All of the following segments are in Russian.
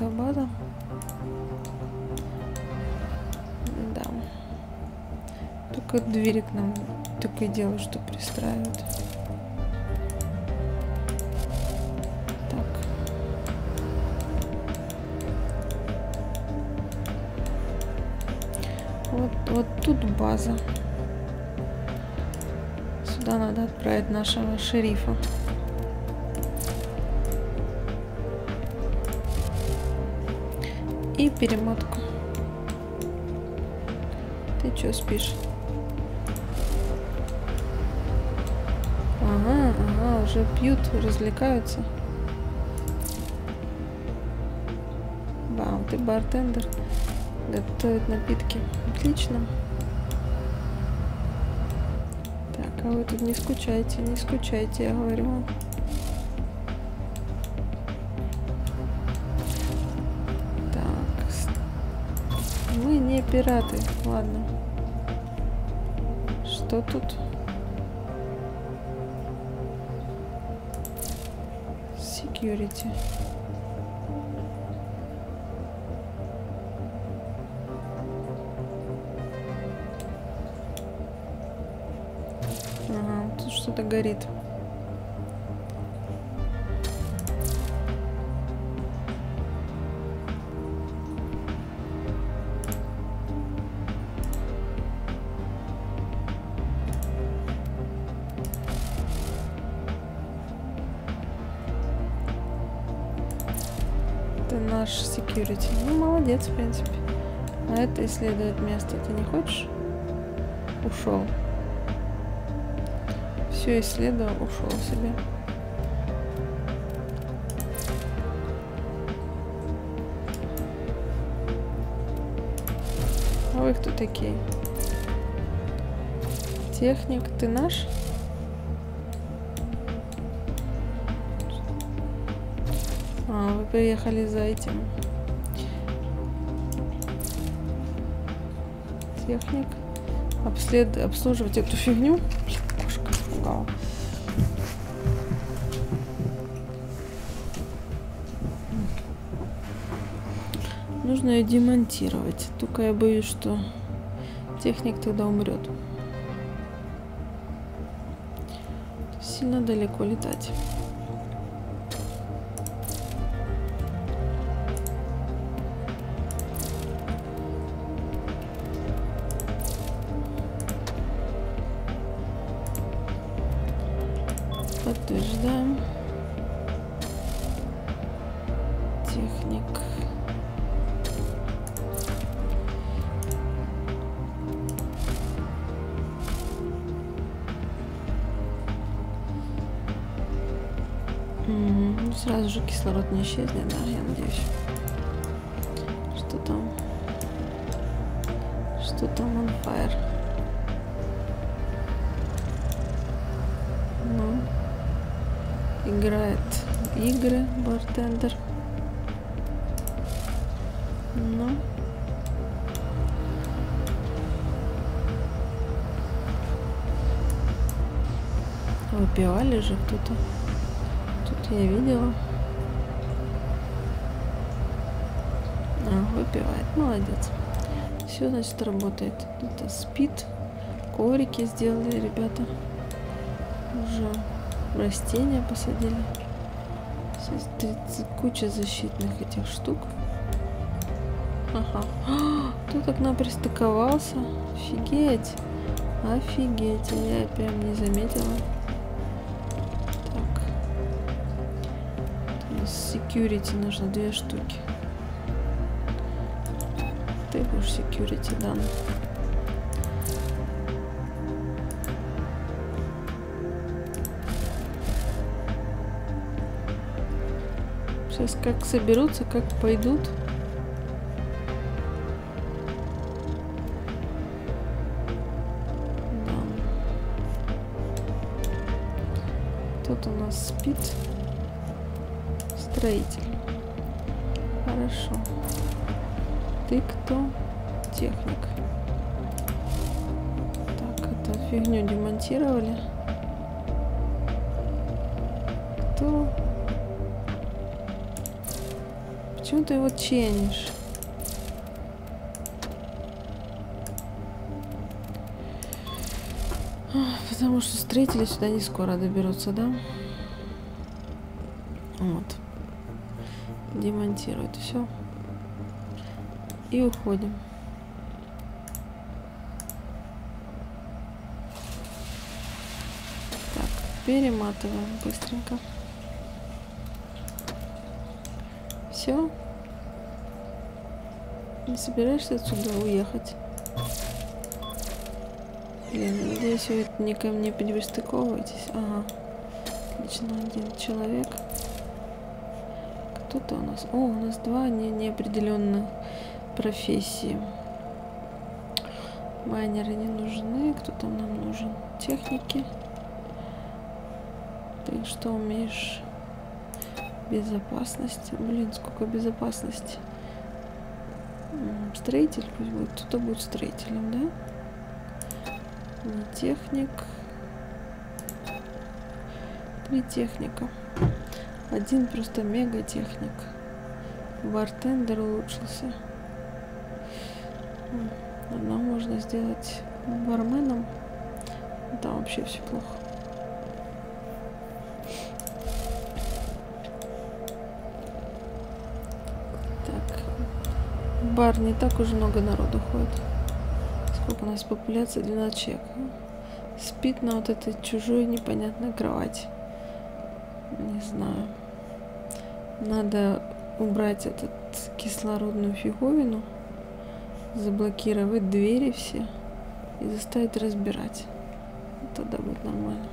техническая база. Да. Только двери к нам только и делают, что пристраивают. Так. Вот тут база. Сюда надо отправить нашего шерифа. И перемотку. Ты чё спишь? Ага, уже пьют, развлекаются. Вау, ты бартендер. Готовит напитки. Отлично. Так, а вы тут не скучайте, я говорю. Мы не пираты, ладно. Что тут? Security. Ага, тут что-то горит. Наш security. Ну, молодец, в принципе. А это исследует место. Ты не хочешь? Ушел. Все исследовал, ушел себе. А вы кто такие? Техник, ты наш? Вы приехали за этим. Техник. Обслуживать эту фигню. Кошка испугала. Нужно ее демонтировать. Только я боюсь, что техник тогда умрет. Сильно далеко летать. Подтверждаем. Техник. Ну, сразу же кислород не исчезнет, да, я надеюсь. Что там? Что там on fire? Ну. Играет игры бартендер. Ну. Выпивали же кто-то. Тут я видела. Выпивает. Молодец. Все, значит, работает. Это спит. Коврики сделали ребята. Уже растения посадили. Куча защитных этих штук. Ага. Кто-то к нам пристыковался. Офигеть. Офигеть. Я прям не заметила. Так. У нас security нужно 2 штуки. Ты будешь security, да. Сейчас как соберутся, как пойдут. Да. Тут у нас спит строитель. Хорошо. Ты кто? Техник. Так, эту фигню демонтировали. Кто? Почему ты его ченишь? Потому что строители сюда не скоро доберутся, да? Вот. Демонтируют все. И уходим. Так, перематываем быстренько. Все. Не собираешься отсюда уехать? Блин, надеюсь, вы не ко мне пристыковываетесь. Ага. Отлично, один человек. Кто-то у нас... О, у нас два неопределенных профессии. Майнеры не нужны. Кто там нам нужен? Техники. Ты что умеешь? Безопасность. Блин, сколько безопасности. Строитель пусть будет. Кто-то будет строителем, да? Не техник. 3 техника. Один просто мега техник. Бартендер улучшился. Одного можно сделать барменом. Там вообще все плохо. Так. В бар не так уж много народу ходит. Сколько у нас популяция? 12 человек. Спит на вот этой чужой непонятной кровати. Не знаю. Надо убрать этот кислородную фиговину, заблокировать двери все и заставить разбирать. Тогда будет нормально.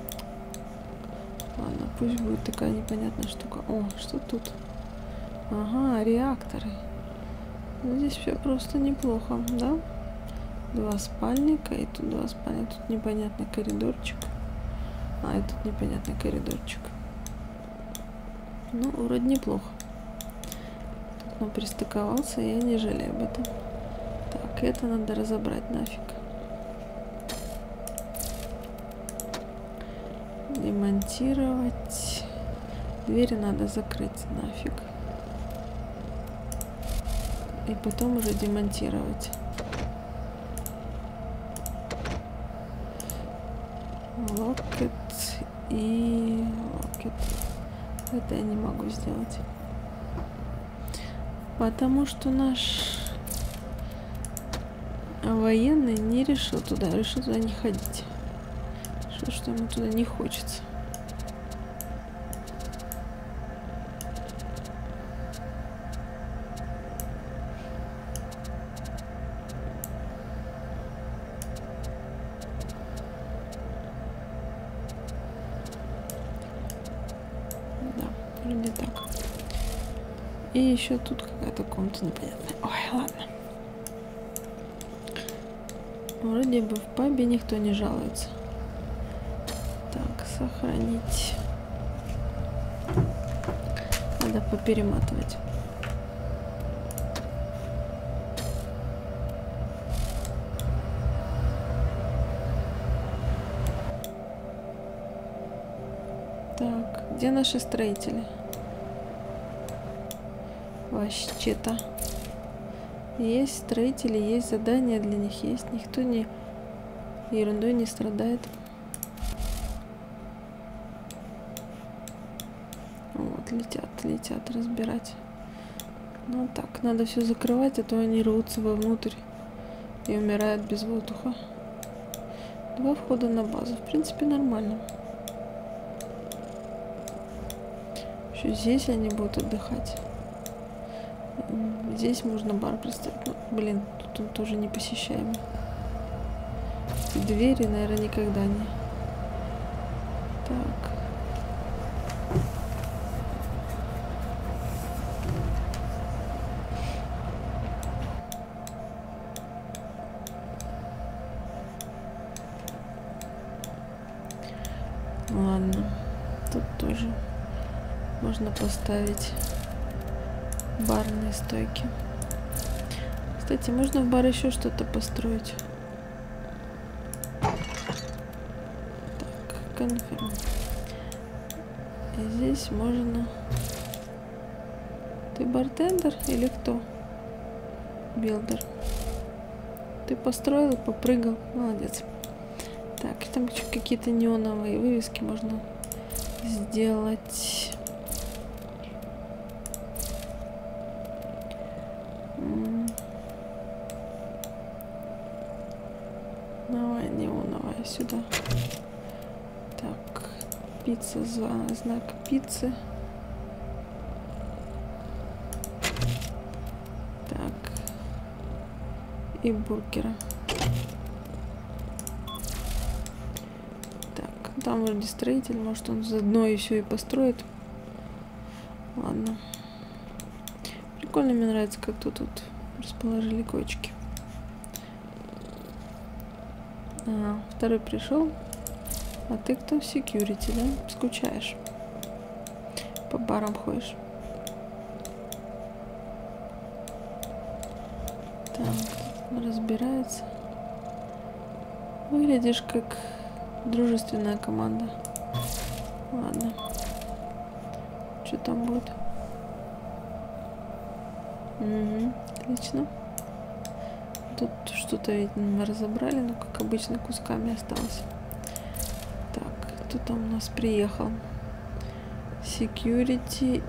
Ладно, пусть будет такая непонятная штука. О, что тут? Ага, реакторы. Ну, здесь все просто неплохо, да? 2 спальника, и тут 2 спальника. Тут непонятный коридорчик. А, и тут непонятный коридорчик. Ну, вроде неплохо. Тут он пристыковался, и я не жалею об этом. Так, это надо разобрать нафиг. Демонтировать. Двери надо закрыть нафиг. И потом уже демонтировать. Локет и локет. Это я не могу сделать. Потому что наш военный не решил туда не ходить. Что ему туда не хочется. Вроде так. И еще тут какая-то комната непонятная. Ой, ладно. Вроде бы в пабе никто не жалуется. Так, сохранить. Надо поперематывать. Так, где наши строители? Вообще-то. Есть строители, есть задания для них, есть. Никто не ерундой не страдает. Вот, летят разбирать. Ну так, надо все закрывать, а то они рвутся вовнутрь и умирают без воздуха. 2 входа на базу. В принципе, нормально. Еще здесь они будут отдыхать. Здесь можно бар представить. Ну, блин, тут он тоже непосещаемый. Эти двери, наверное, никогда не. Так. Ладно. Тут тоже можно поставить барные стойки. Кстати, можно в бар еще что-то построить. Так, конфирм. И здесь можно... Ты бартендер или кто? Билдер. Ты построил и попрыгал. Молодец. Так, там какие-то неоновые вывески можно сделать. Давай неоновая сюда. Так, пицца, знак пиццы. Так. И бургера. Так, там вроде строитель, может он заодно и все и построит. Ладно. Прикольно, мне нравится, как тут расположили коечки. Ага, второй пришел. А ты кто? Security, да? Скучаешь. По барам ходишь. Так, разбирается. Выглядишь как дружественная команда. Ладно. Что там будет? Угу, отлично. Тут что-то, видимо, разобрали, но, как обычно, кусками осталось. Так, кто там у нас приехал? Security.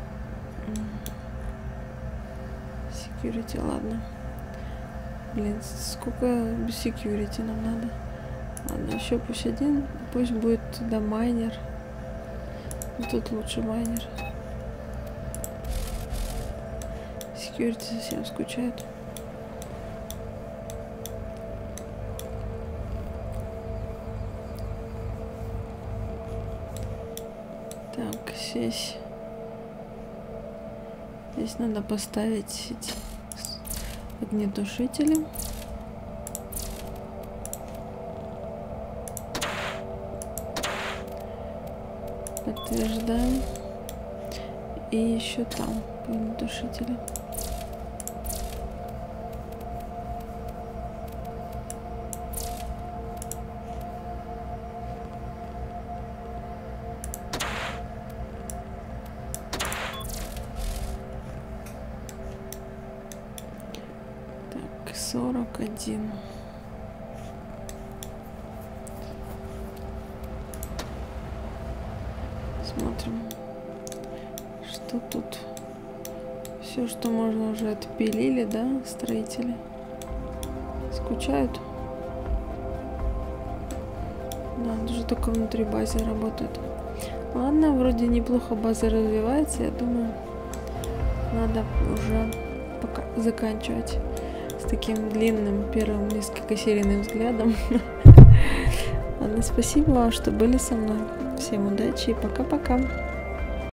Security, ладно. Блин, сколько security нам надо? Ладно, еще пусть один. Пусть будет туда майнер. Тут лучше майнер. Security совсем скучает. Так, здесь надо поставить эти огнетушители. Подтверждаем. И еще там огнетушители. Так, 41. Смотрим, что тут. Все, что можно, уже отпилили, да, строители? Скучают? Да, уже только внутри базы работают. Ладно, вроде неплохо база развивается. Я думаю, надо уже пока заканчивать с таким длинным первым несколькосерийным взглядом. Ладно, спасибо вам, что были со мной. Всем удачи и пока-пока.